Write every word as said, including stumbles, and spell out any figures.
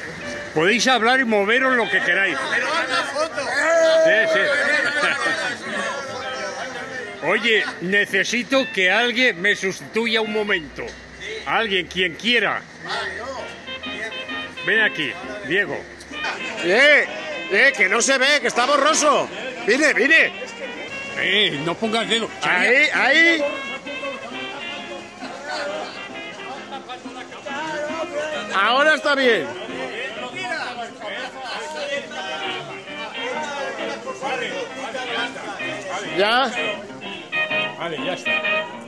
Podéis hablar y moveros lo que queráis. Pero hazme foto. Sí, sí. Oye, necesito que alguien me sustituya un momento. Alguien, quien quiera. Ven aquí, Diego. ¡Eh! ¡Eh! ¡Que no se ve! ¡Que está borroso! ¡Vine, vine! Eh, no pongas dedo. ¡Ahí, ahí! Ahora está bien. ¿Ya? Vale, ya está.